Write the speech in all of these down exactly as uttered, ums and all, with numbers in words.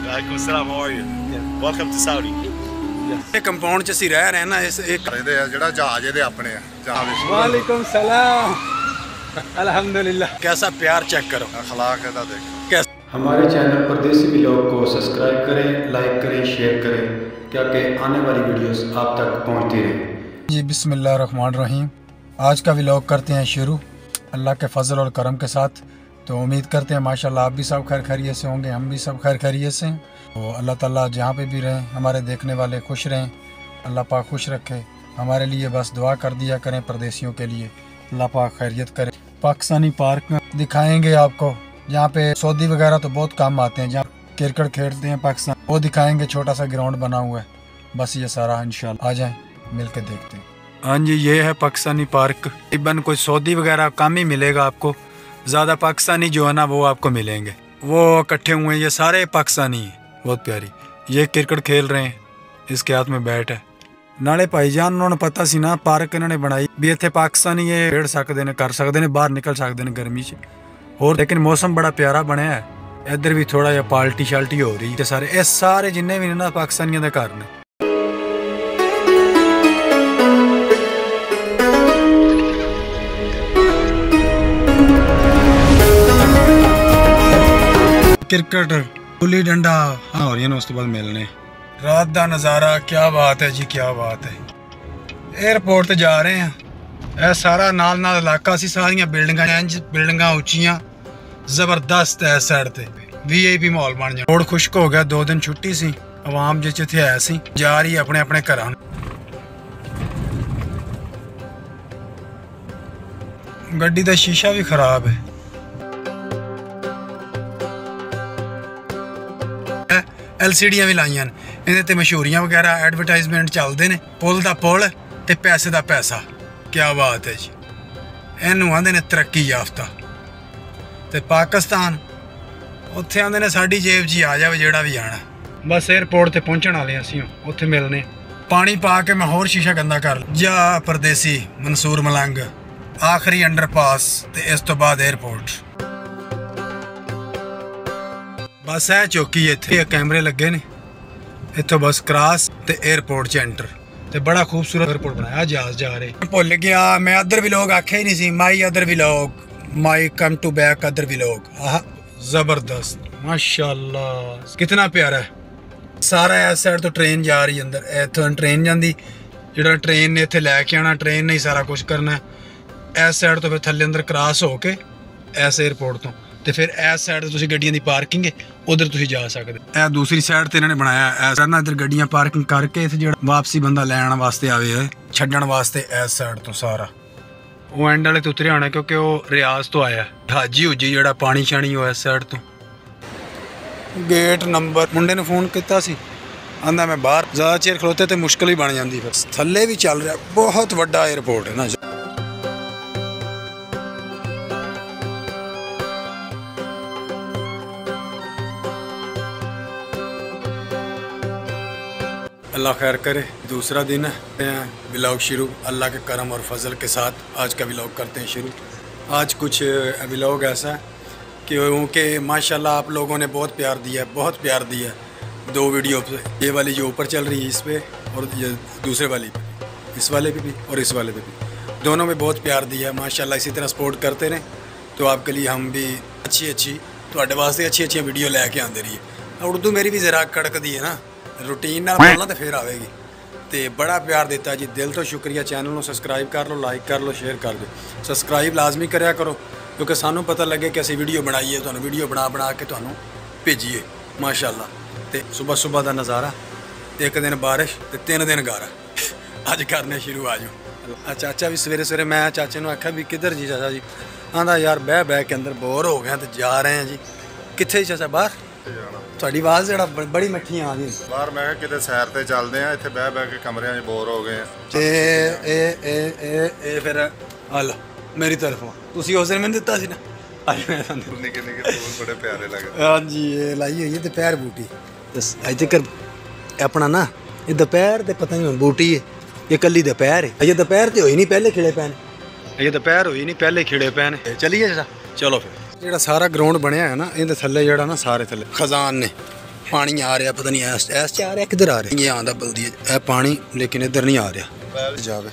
Walaikum assalam, how are you? Yeah. Welcome to Saudi. ਇਹ compound ਚ ਅਸੀਂ ਰਹਿ ਰਹੇ ਨਾ ਇਸ ਇੱਕ ਇਹਦੇ ਆ ਜਿਹੜਾ ਜਹਾਜ਼ ਇਹਦੇ ਆਪਣੇ ਆ ਜਹਾਜ਼ ਵਾਲੇकुम सलाम अल्हम्दुलिल्लाह कैसा प्यार चेक करो अखलाक ਇਹਦਾ ਦੇਖੋ कैसा हमारे चैनल परदेसी व्लॉग को सब्सक्राइब करें, लाइक करें, शेयर करें ताकि आने वाली वीडियोस आप तक पहुंचती रहें। जी बिस्मिल्लाहिर्रहमानिर्रहीम। आज का व्लॉग करते हैं शुरू अल्लाह के फजल और करम के साथ। तो उम्मीद करते हैं माशाल्लाह आप भी सब खैर खैरियत से होंगे, हम भी सब खैर खैरियत से हैं। तो अल्लाह ताला जहाँ पे भी रहें हमारे देखने वाले खुश रहें, अल्लाह पाक खुश रखे। हमारे लिए बस दुआ कर दिया करें परदेसियों के लिए, अल्लाह पाक खैरियत करे। पाकिस्तानी पार्क में दिखाएंगे आपको, जहाँ पे सऊदी वगैरह तो बहुत कम आते हैं, जहाँ क्रिकेट खेलते हैं पाकिस्तान, वो दिखाएंगे। छोटा सा ग्राउंड बना हुआ है, बस ये सारा इंशाल्लाह आ जाएं मिल के देखते हैं। हाँ जी, ये है पाकिस्तानी पार्क। तकरीबन कोई सऊदी वगैरह कम ही मिलेगा आपको, ज़्यादा पाकिस्तानी जो है ना वो आपको मिलेंगे। वो इकट्ठे हुए हैं, ये सारे पाकिस्तानी हैं। बहुत प्यारी, ये क्रिकेट खेल रहे हैं, इसके हाथ में बैट है। नाले भाईजान उन्होंने पता सी ना पार्क इन्होंने बनाई भी इतने पाकिस्तानी ये खेड सकते हैं, कर सकते हैं, बाहर निकल सकते हैं गर्मी से। और लेकिन मौसम बड़ा प्यारा बनया है। इधर भी थोड़ा जिहा पार्टी शाल्टी हो रही है। सारे ये सारे जिन्ने भी ना पाकिस्तानियों के घर ने। क्रिकेट गुल्ली डंडा हाँ हो रही है ना, उस तो बाद मिलने रात का नज़ारा क्या बात है जी, क्या बात है। एयरपोर्ट ते जा रहे हैं, यह सारा नाल नाल इलाका सी, सारिया बिल्डिंगां इंज बिल्डिंगां उच्चियां जबरदस्त है। इस साइड ते वी आई पी माहौल बन जा। रोड खुश्क हो गया, दो दिन छुट्टी सी, आवाम जिस इत्थे है सी जा रही है अपने अपने घरां। गड्डी दा शीशा भी खराब है। एल सी डियां भी लाइया ने, इहदे ते मशहूरियां वगैरह एडवरटाइजमेंट चलते हैं। पुल दा पुल ते पैसे दा पैसा, क्या बात है जी। इनू आंदे ने तरक्की याफ्ता। ते पाकिस्तान उत्थे आंदे ने साडी जेब जी आ जावे जेड़ा भी आना। बस एयरपोर्ट ते पहुंचण वाले असीं, उत्थे मिलने। पानी पा के मैं होर शीशा गंदा कर जा। परदेसी मंसूर मलंग, आखिरी अंडरपास ते इस तो बाद एयरपोर्ट। बस है चौकी, इत्थे कैमरे लगे ने, इत्थों बस क्रॉस ते एयरपोर्ट च एंटर। ते बड़ा खूबसूरत एयरपोर्ट बनाया। जहाज जा रहे, भुल गया मैं अदर व्लॉग आखे ही नहीं सी। My other vlog, my come to back other vlog. आह जबरदस्त माशाल्लाह, कितना प्यारा है। सारा इस साइड तो ट्रेन जा रही है अंदर, इत्थों ट्रेन जाती, जो ट्रेन ने इत्थे लैके आना, ट्रेन ने ही सारा कुछ करना है। इस साइड तो फिर थल्ले अंदर क्रॉस हो के इस एयरपोर्ट तो ਤੇ ਫਿਰ ਇਸ ਸਾਈਡ ਤੇ ਤੁਸੀਂ ਗੱਡੀਆਂ ਦੀ ਪਾਰਕਿੰਗ ਹੈ, ਉਧਰ ਤੁਸੀਂ ਜਾ ਸਕਦੇ। ਇਹ ਦੂਸਰੀ ਸਾਈਡ ਤੇ ਇਹਨਾਂ ਨੇ ਬਣਾਇਆ ਐਸਾ ਨਾ, ਇੱਧਰ ਗੱਡੀਆਂ ਪਾਰਕਿੰਗ ਕਰਕੇ ਇੱਥੇ ਜਿਹੜਾ ਵਾਪਸੀ ਬੰਦਾ ਲੈਣ ਵਾਸਤੇ ਆਵੇ ਛੱਡਣ ਵਾਸਤੇ ਇਸ ਸਾਈਡ ਤੋਂ ਸਾਰਾ। ਉਹ ਐਂਡ ਵਾਲੇ ਤੇ ਉਤਰਿਆ ਹੋਣਾ ਕਿਉਂਕਿ ਉਹ ਰਿਆਜ਼ ਤੋਂ ਆਇਆ ਹਾਜੀ ਹੁਜੀ, ਜਿਹੜਾ ਪਾਣੀ ਛਾਣੀ ਉਹ ਇਸ ਸਾਈਡ ਤੋਂ। ਗੇਟ ਨੰਬਰ ਮੁੰਡੇ ਨੂੰ ਫੋਨ ਕੀਤਾ ਸੀ, ਆਂਦਾ ਮੈਂ ਬਾਹਰ। ਜ਼ਿਆਦਾ ਚਿਰ ਖਲੋਤੇ ਤੇ ਮੁਸ਼ਕਿਲ ਹੀ ਬਣ ਜਾਂਦੀ। ਫਿਰ ਥੱਲੇ ਵੀ ਚੱਲ ਰਿਹਾ, ਬਹੁਤ ਵੱਡਾ 에ਅਰਪੋਰਟ ਹੈ ਨਾ। अल्लाह खैर करे। दूसरा दिन है व्लॉग शुरू, अल्लाह के करम और फजल के साथ आज का व्लॉग करते हैं शुरू। आज कुछ व्लॉग ऐसा है कि क्योंकि माशाल्लाह आप लोगों ने बहुत प्यार दिया है, बहुत प्यार दिया है। दो वीडियो पे, ये वाली जो ऊपर चल रही है इस पर, और ये दूसरे वाली पे, इस वाले पे भी और इस वाले पे भी, दोनों में बहुत प्यार दिया है माशाल्लाह। इसी तरह सपोर्ट करते रहें तो आपके लिए हम भी अच्छी अच्छी तुहाडे वास्ते अच्छी अच्छी वीडियो लैके आते रहिए। उर्दू मेरी भी ज़रा कड़कदी है ना, रूटीन नाल बोलना तो फिर आएगी। तो बड़ा प्यार देता जी, दिल तो शुक्रिया। चैनल को सबसक्राइब कर लो, लाइक कर लो, शेयर कर दो। सबसक्राइब लाजमी करया करो क्योंकि सानू पता लगे कि असी वीडियो बनाइए, तुहानू वीडियो बना बना के तुहानू भेजिए माशाल्लाह। तो सुबह सुबह का नज़ारा, एक दिन बारिश तो तीन दिन गारा। अज करने शुरू आ जाओ। चाचा भी सवेरे सवेरे, मैं चाचे को आख्या भी किधर जी चाचा जी, आंदा यार बह बह के अंदर बोर हो गया तो जा रहे हैं जी। कित्थे चाचा? बाहर ਤੁਹਾਡੀ ਆਵਾਜ਼ ਜਿਹੜਾ ਬੜੀ ਮਿੱਠੀ ਆ ਰਹੀ ਬਾਹਰ। ਮੈਂ ਕਿਹਾ ਕਿਤੇ ਸੈਰ ਤੇ ਚੱਲਦੇ ਆ, ਇੱਥੇ ਬਹਿ ਬਹਿ ਕੇ ਕਮਰਿਆਂ 'ਚ ਬੋਰ ਹੋ ਗਏ ਆ। ਤੇ ਇਹ ਇਹ ਇਹ ਇਹ ਫਿਰ ਹਲ ਮੇਰੀ ਤਰਫੋਂ ਤੁਸੀਂ ਉਸ ਦਿਨ ਮੈਨੂੰ ਦਿੱਤਾ ਸੀ ਨਾ, ਅੱਜ ਮੈਂ ਤੁਹਾਨੂੰ ਨਿੱਕੇ ਨਿੱਕੇ ਫੁੱਲ ਬੜੇ ਪਿਆਰੇ ਲੱਗਦੇ। ਹਾਂਜੀ, ਇਹ ਲਾਈ ਹੋਈ ਹੈ ਦੁਪਹਿਰ ਬੂਟੀ। ਬਸ ਅੱਜ ਤੱਕ ਆਪਣਾ ਨਾ ਇਹ ਦੁਪਹਿਰ ਤੇ ਪਤਾ ਨਹੀਂ ਬੂਟੀ ਹੈ, ਇਹ ਕੱਲੀ ਦੁਪਹਿਰ ਹੈ। ਅਜੇ ਦੁਪਹਿਰ ਤੇ ਹੋਈ ਨਹੀਂ, ਪਹਿਲੇ ਖਿੜੇ ਪਏ ਨੇ। ਅਜੇ ਦੁਪਹਿਰ ਹੋਈ ਨਹੀਂ, ਪਹਿਲੇ ਖਿੜੇ ਪਏ ਨੇ। ਚਲੀਏ ਜਰਾ, ਚਲੋ ਫਿਰ। ਜਿਹੜਾ ਸਾਰਾ ਗਰਾਊਂਡ ਬਣਿਆ ਹੈ ਨਾ, ਇਹਦੇ ਥੱਲੇ ਜਿਹੜਾ ਨਾ ਸਾਰੇ ਥੱਲੇ ਖਜ਼ਾਨ ਨੇ, पानी आ रहा पता नहीं ऐस ऐस च आ रहा किधर आ रहा ये आंदा बल्दी है पानी लेकिन इधर नहीं आ रहा जावे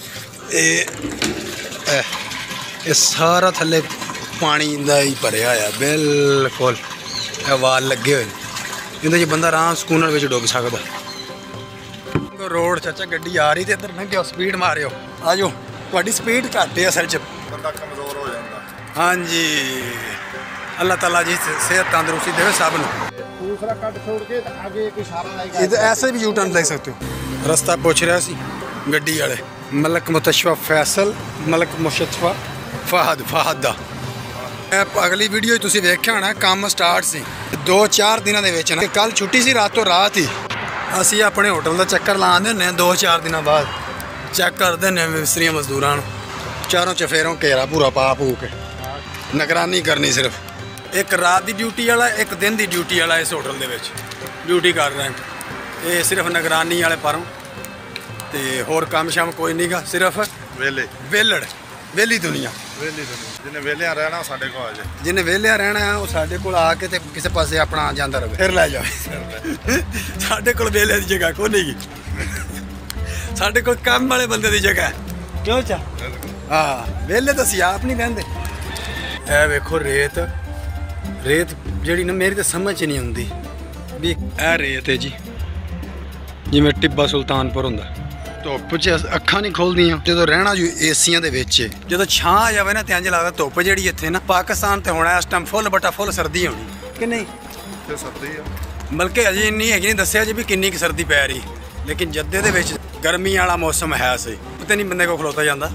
ये सारा थले पानी का ही भरया है बिल्कुल वाल लगे हुए इहदे च बंदा आराम सुकून विच डुब सकदा रोड चाचा गड्डी आ रही ते इधर लंघिओ स्पीड मारिओ आ जाओ तुहाडी स्पीड घट है असल च बंदा कमज़ोर हो जाता। हाँ जी अल्लाह ताला जी सेहत तंदुरुस्ती देवे सब नूं। दूसरा कट छोड़ के आगे एक इशारा लाएगा इधर ऐसे भी यू टर्न ले सकते हो। रास्ता पूछ रहा सी गड्डी वाले मलक मुतशवा फैसल मलक मुशतफा फहद फहद दा अगली वीडियो तुसीं वेख्या होना काम स्टार्ट सी दो चार दिनों के विच ना कल छुट्टी सी रातों रात ही असी अपने होटल का चक्कर लाने होंने दो चार दिनों बाद चेक करते हैं मिस्त्रियों मजदूरों चारों चफेरों घेरा पूरा पा पू के निगरानी करनी सिर्फ एक रात की ड्यूटी वाला एक दिन की ड्यूटी वाला इस होटल के ड्यूटी कर रहे हैं ये सिर्फ निगरानी वाले परों तो होर काम शाम कोई नहीं गा सिर्फ वेले वेलड़ वेली दुनिया वेली दुनिया जिन्हें वेलिया रहना साढ़े को आ जाए जिन्हें वेलिया रहना है वो साढ़े को आके ते किसी पासे अपना जाता रहे फिर लै जाए साढ़े को वेले की जगह को नहीं साढ़े को काम वाले बंदे की जगह क्यों चा हाँ वेले तो असीं आप नहीं कहते ए वेखो रेत रेत जी ना मेरी तो समझ नहीं आती भी ए रेत है जी जिवें टिब्बा सुल्तानपुर होंदा धुप्प च अक्खां नहीं खोलदियां जो रहना जो एसियां दे विच जो छां आ जाए ना तो इंज लगदा धुप्प जिहड़ी इत्थे ना पाकिस्तान ते होना इस टाइम फुल बटा फुल सर्दी होनी कि नहीं सर्दी है बल्कि अजे इन्नी है नहीं दस्सिया जी भी किन्नी की सर्दी पै रही लेकिन जद्दे दे विच गर्मी वाला मौसम है सही पता नहीं बंदे को खलोता जाता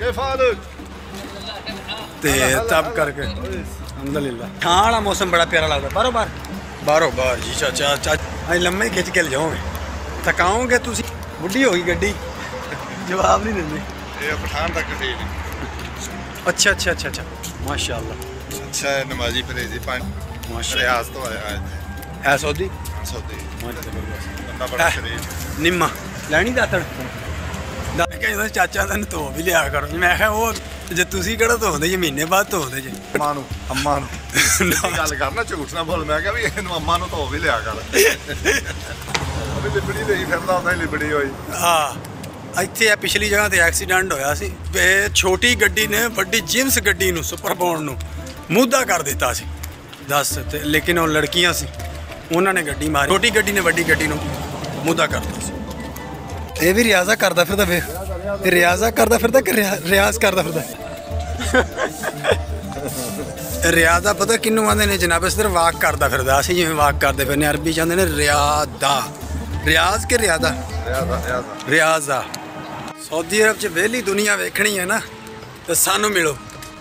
ते तब करके अल्हम्दुलिल्लाह छां वाला मौसम बड़ा प्यारा लगता बारो बार बारो बार जी चाचा चाचा अज लम्मे खिंच के ले जाओगे थकाओगे तुसी बुढ़ी होगी गड्डी जवाब नहीं देंगे ये पठान तक ठीक अच्छा अच्छा अच्छा अच्छा माशाल्लाह अच्छा है नमाजी परहेजी पांच माशाल्लाह रियाज तो आया है सौदी सौदी माशाल्लाह बंदा बड़ा शरीफ निम्मा लैनी दातड़ कहता चाचा तेन धो भी लिया करो मैं आखिया वो जे तुसी किहड़ा धोंदे जी महीने बाद धोंदे जी अम्मा नूं अम्मा नूं गल करना झूठ ना बोल मैं क्या भी इहनूं अम्मा नूं धो भी लिया कर अभी लिबड़ी ਲਈ ਫਿਰਦਾ ਹੁੰਦਾ ਲਿਬੜੀ ਹੋਈ ਹਾਂ ਇੱਥੇ ਆ ਪਿਛਲੀ ਜਗ੍ਹਾ ਤੇ ਐਕਸੀਡੈਂਟ ਹੋਇਆ ਸੀ ਛੋਟੀ ਗੱਡੀ ਨੇ ਵੱਡੀ ਜਿਮਸ ਗੱਡੀ ਨੂੰ ਸੁਪਰ ਬੌਂਡ ਨੂੰ ਮੁੱਦਾ ਕਰ ਦਿੱਤਾ ਸੀ ਦੱਸ ਤੇ ਲੇਕਿਨ ਉਹ ਲੜਕੀਆਂ ਸੀ ਉਹਨਾਂ ਨੇ ਗੱਡੀ ਮਾਰੀ ਛੋਟੀ ਗੱਡੀ ਨੇ ਵੱਡੀ ਗੱਡੀ ਨੂੰ ਮੁੱਦਾ ਕਰਤਾ ਸੀ ਇਹ ਵੀ ਰਿਆਜ਼ਾ ਕਰਦਾ ਫਿਰਦਾ ਵੇਖ ਇਹ ਰਿਆਜ਼ਾ ਕਰਦਾ ਫਿਰਦਾ ਕਿ ਰਿਆਜ਼ ਕਰਦਾ ਫਿਰਦਾ ਰਿਆਜ਼ਾ ਪਤਾ ਕਿਹਨੂੰ ਆਂਦੇ ਨੇ ਜਨਾਬ ਸਿਰਫ ਵਾਕ ਕਰਦਾ ਫਿਰਦਾ ਅਸੀਂ ਜਿਵੇਂ ਵਾਕ ਕਰਦੇ ਫਿਰਨੇ ਅਰਬੀ ਚ ਆਂਦੇ ਨੇ ਰਿਆਦਾ रियाज के रियाजा रियाजा सऊदी अरब च वेली दुनिया वेखनी है ना तो सानू मिलो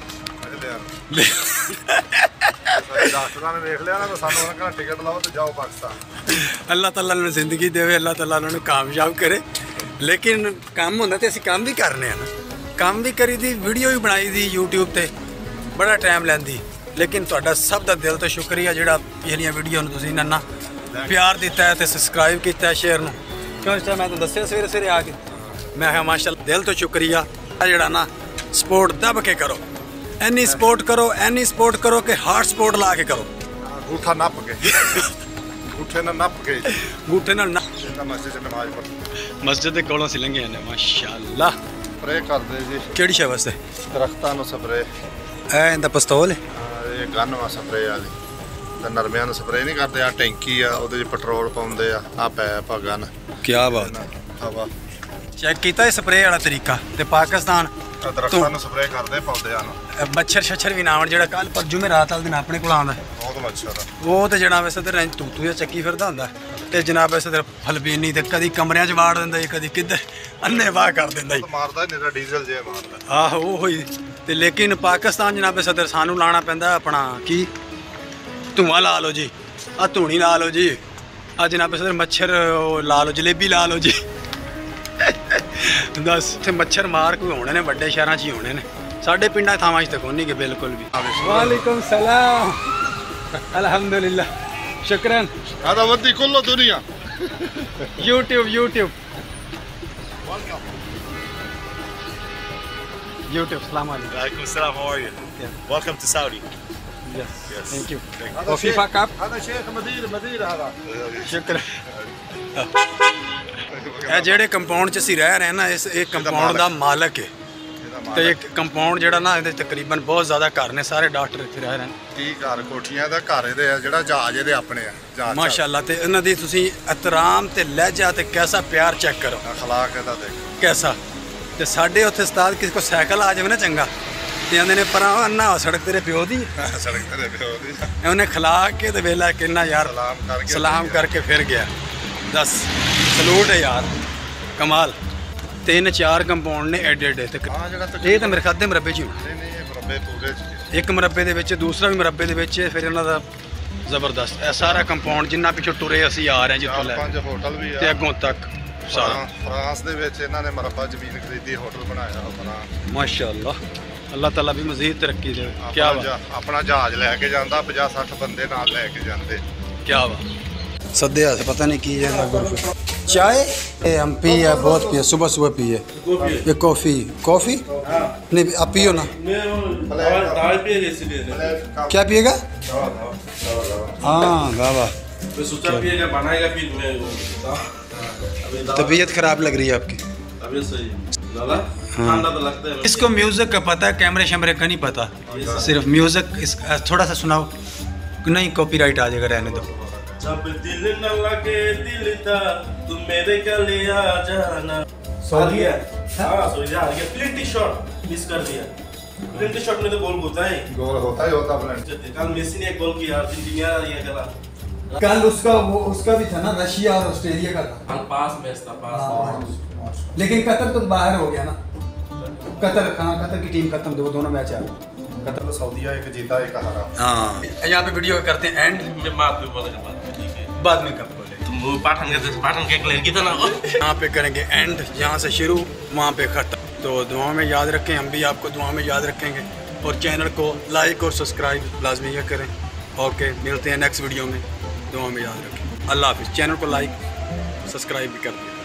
अल्लाह ताला ने जिंदगी देवे अल्लाह ताला ने कामयाब करे लेकिन काम होंदा ते असीं काम भी करने ना काम भी करी दी वीडियो भी बनाई दी यूट्यूब ते बड़ा टाइम लैंदी लेकिन तुहाडा सब दा दिल तो शुक्रिया जिहड़ा पिछलियां वीडियो नूं तुसीं नन्ना प्यार दिता है तो सबसक्राइब किया शेयर में क्यों इस मैं तो दसिया सवेरे सवेरे आके मैं माशाल्लाह दिल तो शुक्रिया जड़ा ना सपोर्ट दब के करो एनी सपोर्ट करो एनी सपोर्ट करो कि हार्ड सपोर्ट ला के करो अंगूठा नप के अंगूठे ना नप के अंगूठे ना मस्जिद नमाज पढ़ मस्जिद के कोलों से लंघे ने माशाल्लाह स्प्रे कर दे जी केड़ी शे वास्ते दरख्तां नूं स्प्रे ए इंदा पिस्तौल है ये गन वा स्प्रे वाली ਤੇ ਨਰਮਿਆਂ ਨੂੰ ਸਪਰੇ ਨਹੀਂ ਕਰਦੇ ਆ ਟੈਂਕੀ ਆ ਉਹਦੇ 'ਚ ਪੈਟਰੋਲ ਪਾਉਂਦੇ ਆ ਆ ਪੈਪ ਆ ਗਨ ਕੀ ਬਾਤ ਹਵਾ ਚੈੱਕ ਕੀਤਾ ਇਹ ਸਪਰੇ ਵਾਲਾ ਤਰੀਕਾ ਤੇ ਪਾਕਿਸਤਾਨ ਦਰਖਤਾਂ ਨੂੰ ਸਪਰੇ ਕਰਦੇ ਪੌਦਿਆਂ ਨੂੰ ਮੱਛਰ ਛੱਛਰ ਵੀ ਨਾਵਣ ਜਿਹੜਾ ਕੱਲ ਪਰ ਜੁਮੇ ਰਾਤ ਵਾਲੇ ਦਿਨ ਆਪਣੇ ਕੋਲ ਆਉਂਦਾ ਬਹੁਤ ਮੱਛਰ ਆ ਉਹ ਤੇ ਜਨਾਬ ਵੈਸੇ ਤੇ ਰੈਂਚ ਤੂੰ ਤੂੰ ਚੱਕੀ ਫਿਰਦਾ ਹੁੰਦਾ ਤੇ ਜਨਾਬ ਵੈਸੇ ਤੇ ਫਲਬੀਨੀ ਤੇ ਕਦੀ ਕਮਰਿਆਂ 'ਚ ਵਾੜ ਦਿੰਦਾ ਜੀ ਕਦੀ ਕਿੱਧਰ ਅੰਨੇ ਵਾਹ ਕਰ ਦਿੰਦਾ ਜੀ ਮਾਰਦਾ ਨਹੀਂ ਡੀਜ਼ਲ ਜੇ ਮਾਰਦਾ ਆਹੋ ਉਹ ਹੋਈ ਤੇ ਲੇਕਿਨ ਪਾਕਿਸਤਾਨ ਜਨਾਬ ਸਦਰ ਸਾਨੂੰ ਲਾਣਾ ਪੈਂਦਾ ਆਪਣਾ ਕੀ ਧੂਆਂ ਲਾ ਲਓ ਜੀ ਆ ਧੂਣੀ ਲਾ ਲਓ ਜੀ ਆ ਜਨਾਬ ਸਦਰ ਮੱਛਰ ਲਾ ਲਓ ਜਲੇਬੀ ਲਾ ਲਓ ਜੀ ਦੱਸ ਇੱਥੇ ਮੱਛਰ ਮਾਰ ਕੋਈ ਹੋਣੇ ਨੇ ਵੱਡੇ ਸ਼ਹਿਰਾਂ 'ਚ ਹੀ ਹੋਣੇ ਨੇ ਸਾਡੇ ਪਿੰਡਾਂ ਥਾਵਾਂ 'ਚ ਤਾਂ ਕੋਈ ਨਹੀਂ ਗੇ ਬਿਲਕੁਲ ਵੀ ਵਾਲੇਕੁਮ ਸਲਾਮ ਅਲਹਮਦੁਲਿल्लाह शुक्रान هذا ودي كله دنيا YouTube YouTube YouTube السلام عليكم Alaikum salam, how are you? Yeah. Welcome to Saudi. Thank you coffee cup هذا شيخ مدير مدير هذا ਸ਼ੁਕਰ ਇਹ ਜਿਹੜੇ ਕੰਪਾਊਂਡ 'ਚ ਅਸੀਂ ਰਹਿ ਰਹੇ ਨਾ ਇਸ ਇਹ ਕੰਪਾਊਂਡ ਦਾ ਮਾਲਕ ਹੈ ਤੇ ਇਹ ਕੰਪਾਊਂਡ ਜਿਹੜਾ ਨਾ ਇਹਦੇ ਤਕਰੀਬਨ ਬਹੁਤ ਜ਼ਿਆਦਾ ਘਰ ਨੇ ਸਾਰੇ ਡਾਕਟਰ ਇੱਥੇ ਰਹਿ ਰਹੇ ਨੇ ਕੀ ਘਰ ਕੋਠੀਆਂ ਦਾ ਘਰ ਇਹਦੇ ਆ ਜਿਹੜਾ ਜਹਾਜ਼ ਇਹਦੇ ਆਪਣੇ ਆ ਜਹਾਜ਼ ਮਾਸ਼ਾਅੱਲਾ ਤੇ ਇਹਨਾਂ ਦੀ ਤੁਸੀਂ ਇਤਰਾਮ ਤੇ ਲਹਿਜਾ ਤੇ ਕੈਸਾ ਪਿਆਰ ਚੈੱਕ ਕਰੋ ਅਖਲਾਕ ਇਹਦਾ ਦੇਖ ਕੈਸਾ ਤੇ ਸਾਡੇ ਉੱਥੇ ਉਸਤਾਦ ਕਿਸੇ ਕੋ ਸਾਈਕਲ ਆ ਜਾਵੇ ਨਾ ਚੰਗਾ ਤੇ ਆਂਦੇ ਨੇ ਪਰਾਂ ਅੰਨਾ ਸੜਕ ਤੇਰੇ ਪਿਓ ਦੀ ਸੜਕ ਤੇ ਪਿਓ ਦੀ ਉਹਨੇ ਖਲਾ ਕੇ ਤੇ ਵੇਲਾ ਕਿੰਨਾ ਯਾਰ ਸਲਾਮ ਕਰਕੇ ਸਲਾਮ ਕਰਕੇ ਫਿਰ ਗਿਆ ਦੱਸ ਸਲੂਟ ਹੈ ਯਾਰ ਕਮਾਲ ਤਿੰਨ ਚਾਰ ਕੰਪਾਊਂਡ ਨੇ ਐਡੇ ਐਡੇ ਤੇ ਹਾਂ ਜਿਹੜਾ ਇਹ ਤਾਂ ਮੇਰੇ ਖਾਦੇ ਮਰੱਬੇ 'ਚ ਹੀ ਨਹੀਂ ਨਹੀਂ ਇਹ ਮਰਬੇ ਪੂਰੇ ਚ ਇੱਕ ਮਰੱਬੇ ਦੇ ਵਿੱਚ ਦੂਸਰਾ ਵੀ ਮਰੱਬੇ ਦੇ ਵਿੱਚ ਫਿਰ ਇਹਨਾਂ ਦਾ ਜ਼ਬਰਦਸਤ ਇਹ ਸਾਰਾ ਕੰਪਾਊਂਡ ਜਿੰਨਾ ਪਿੱਛੋਂ ਟੁਰੇ ਅਸੀਂ ਆ ਰਹੇ ਜਿੱਥੋਂ ਲੈ ਪੰਜ ਹੋਟਲ ਵੀ ਤੇ ਆ ਅੱਗੋਂ ਤੱਕ ਸਾਰਾ ਫਰਾਂਸ ਦੇ ਵਿੱਚ ਇਹਨਾਂ ਨੇ ਮਰਬਾ ਜ਼ਮੀਨ ਖਰੀਦੀ ਹੋਟਲ ਬਣਾਇਆ ਆਪਣਾ ਮਾਸ਼ਾਅੱਲਾ ਅੱਲਾਹ ਤਾਲਾ ਵੀ ਮਜ਼ੀਦ ਤਰੱਕੀ ਦੇਵੇ ਕੀ ਆਪਣਾ ਬਾਤ ਜਹਾ- ਆਪਣਾ ਜਹਾਜ਼ ਲੈ ਕੇ ਜਾਂਦਾ ਪੰਜਾਹ ਸੱਠ ਬੰਦੇ ਨਾਲ ਲੈ ਕੇ ਜਾਂਦੇ ਕੀ ਬਾਤ सद्या से पता नहीं की जाता गुरु चाय ए, हम पिए बहुत पिए सुबह सुबह पिए ये कॉफ़ी कॉफ़ी नहीं आप पियो ना क्या पिएगा हाँ बाबा तबीयत खराब लग रही है आपकी हाँ। इसको म्यूज़िक का पता है कैमरे शैमरे का नहीं पता सिर्फ म्यूज़िक इस थोड़ा सा सुनाओ नहीं कॉपीराइट आ जाएगा रहने दो जब दिल न लगे दिल था तुम मेरे गले आ जाना सॉरी है हाँ सॉरी यार ये प्लेंटी शॉट मिस कर दिया प्लेंटी शॉट में तो गोल होता है गोल होता ही होता अपने कल मेसी ने एक गोल किया अर्जेंटीना ये खेला कल उसका वो उसका भी था ना रशिया और ऑस्ट्रेलिया का था कल पास मैच था पास लेकिन कतर तो बाहर हो गया ना कतर हाँ कतर की टीम खत्म दो दोनों मैच आ गए कतर सऊदीया एक जीता एक हारा हाँ यहाँ पे वीडियो करते हैं एंड मैं बात में बोलेगा बात में ठीक है बाद में कब बोले तुम वो पाठन के पाठन के लड़की था ना यहाँ पे करेंगे एंड यहाँ से शुरू वहाँ पे ख़त्म तो दुआ में याद रखें हम भी आपको दुआ में याद रखेंगे और चैनल को लाइक और सब्सक्राइब लाजमी करें ओके मिलते हैं नेक्स्ट वीडियो में दुआ में याद रखें अल्लाह हाफिज़ चैनल को लाइक सब्सक्राइब भी कर दें।